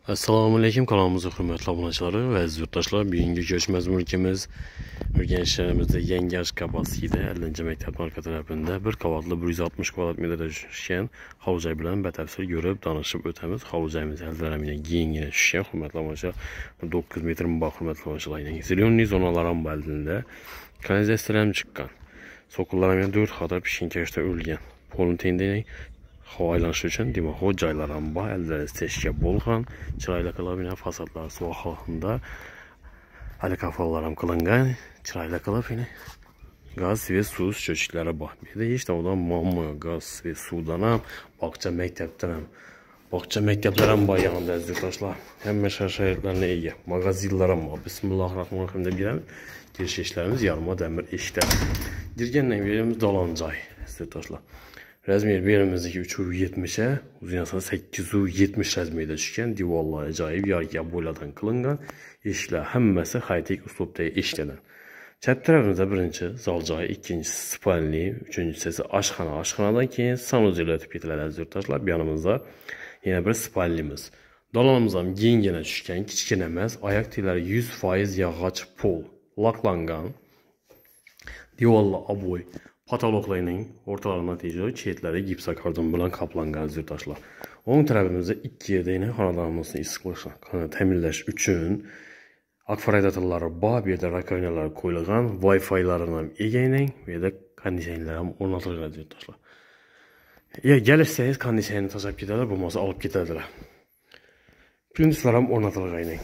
Assalomu alaykum, kanalımızın hörmətli abunəçiləri və əziz yurttaşlar. Bugünkü görüşməz mülkimiz Ürgəniş şəhərimizdə Yeni Qabasıda 50-ci məktəb arka tərəfində bir qavatlı 160 kvadrat metrdə düşən havucay bilən bətəfsir görüb danışıb ötəmiz. Havucayımız əlzərəminə giyinginə düşən hörmətli abunəçilər 9 metr mübah hörmətli abunəçilər. Zilionli zonaların bəldində kanalizasiyalarım çıxqan. Sokullarım 4 xatar pişinkəşdə ölgən. Polun tendini hava aylanışı üçün demək, o caylaran bax, əlləriniz teşkə bolğan, çırayla qılab, yine fasadlar soğuk halında alikafalarım qılınqan, çırayla qılab, yine qaz və su çöçüklərə bax. Bir də işte odan mamma, qaz və sudanam, bağça məktəbdənəm. Bağça məktəblərəm bax yanında əziz yurttaşlar. Həmmə şəhərlərlə iyi, mağazillərim var. Bismillahirrahmanirrahim də biləm. Giriş işlərimiz yarıma dəmir işlər. Girgənlə yerimiz Dalancay əziz yurttaşlar. Rəzmir birimizdeki 370'e, uzunasa 870 rəzmirdə düşkən, divarlar acayip yarıya boyladan qılınqan, işlər həmməsi xaytik uslubda işlənən. Çəp tərəfimizdə birinci zalcayı, ikincisi spalni, üçüncüsü aşxana, aşxanadan keyin sanuzel ötüb getirirlər əziz yurttaşlar. Bir yanımızda yine bir spalnimiz. Dalanımızdan giyingenə düşkən, kiçkinəməz, ayaq tirləri 100% yağaç pol, laklanqan, divarlar aboy, patologlarının ortalarına tecrübə çeyitləri gipsa kardon bilan kaplanqan əziz yurttaşlar. Onun tərəfimizdə iki yerdə yine xanadağımızın istiqlaşını təminləş üçün akfaraydatırları bağ, bir də rakovinalar qoyulğan, Wi-Fi-larından egəylə və də kondisionerlərim ornatılır əziz yurttaşlar. Eğer gəlirsəniz kondisioneri taşıyıb gedərlər, bu masa alıb gedərlər. Pündüslərim ornatılır ilə.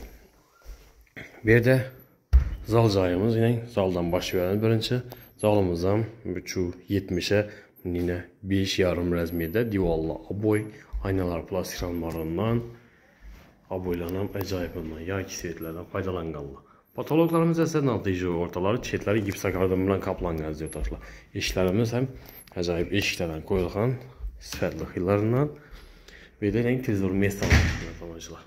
Bir də zalcayımız yine zaldan baş verən birinci. Zalımızdan 370'e yine 5,5 rəzmirdə divarlı aboy, aynalar plastik ramlarından aboylanan əcayibindən, yağ kisvetlərdən faydalanqanlar. Patologlarımız əsədən altıcı ortaları çetləri gipsa kardonla kaplanqan əziz yurttaşlar. İşlərimiz həm əcayib eşiklərdən qoyulğan sifətli xillarından və də renk tezor mestalar.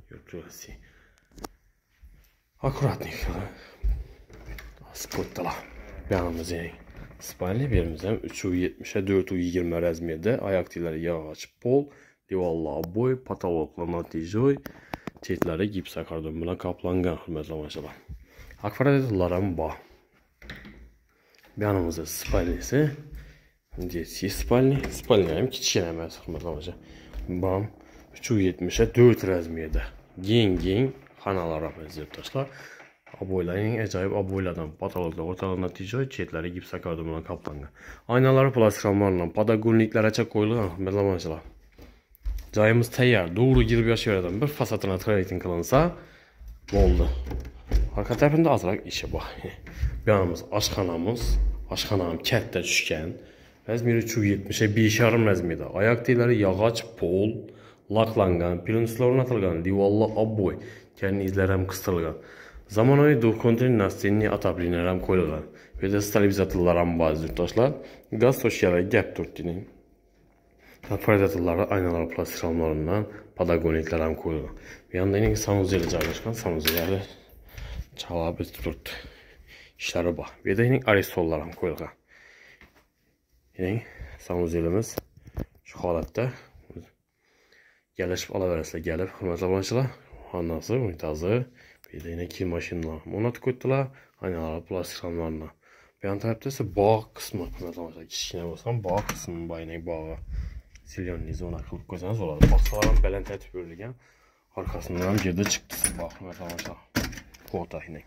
Akkuratnik. Spotlar. Yanımız yine spalni birimizden 370'e 420 rəzmirdə ayaq tirləri yağaç pol, divarlar boy, patologlar natijoy, çetləri gipsa kardon bilan kaplanqan hörmətli amaçlar. Akvarellərim bax. Yanımızda spalnisi, детский spalni, spalniyəm kiçikləməz hörmətli amaçlar. Bam 370'e 4 rəzmirdə gen xanalar əziz yurttaşlar. Aboyların acayip aboyladan patologlar ortalığında ticari çetləri gipsa kardonla kaplanqan. Aynaları plastik ramlarla padagonliklərə çək qoyulğan hörmətli cayımız təyyar, doğru girib yaşayardan bir fasadına trayting qılınsa oldu. Arka tərəfində azraq işi bax. Yanımız aşxanamız, aşxanam kətdə düşkən, rəzmiri 370'e 1,5 rəzmirdə, ayaq tirləri yağac pol, laklanqan, pilinslər ornatılğan, divarlı aboy, kəndi izlərəm qıstırılğan. Zamanəvi konteyner nastenini ataplinərəm qoyulğan və də stabilizatorlarım bazı yurttaşlar. Qaz toşyaları gəp dörtdinin. Akvaraydatırları aynalar plastik ramlarından padagoniklərəm qoyulğan. Bir yanda yine sanuzeli caylaşqan, sanuzeləri çalab dört işləri bax. Və də yine aristollarım qoyulğan. Yine sanuzelimiz şu halətdə gəlişib alaverəsilə gəlib, hörmətli abunəçilər, vannası, unitazı, bir de yine kil maşınlar onat koydular, aynaları plastik ramlarına. Bir yan tərəfdə isə bağ qismi, hörmətli kiçikine olsan, bağ qisminin bayına bağa silyonli zona qılıb qoysanız olar. Baxsalarım bələn tərtib bölünən, arkasından girdi çıxdısı bax, hörmətli porta ilə.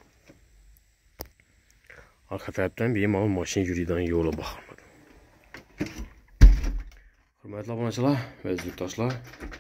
Arka tərəfdən bir mal maşın yürüydən yola bax. Hörmətli abunəçilər və yurttaşlar,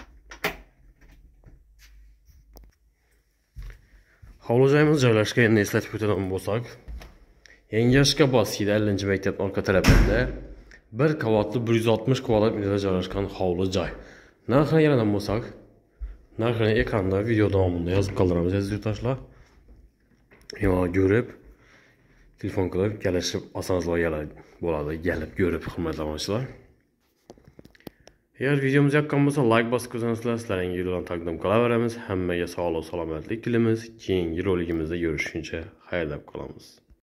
havucayımız caylaşqa yeni eslatib ötədən bolsaq, Yeni Qabasıda 50-ci məktəb arka tərəfində bir qavatlı 160 kvadrat metrdə caylaşqan havucay. Narxına yaradan bolsaq, narxını ekranda video davamında yazıb qaldırırız əziz yurttaşlar. Görüb, telefon qılıb, gəlişib asanslar болады, gəlib görüb hörmətli abunəçilər. Eğer videomuz yaqqan bolsa, like basıb qoysanızlar, sizlərin videodan təqdim qala verəmiz. Həmməyə sağlıq, salamətlік dilimiz. Keyingi roligimizdə görüşüncə xeyirlə qalamiz.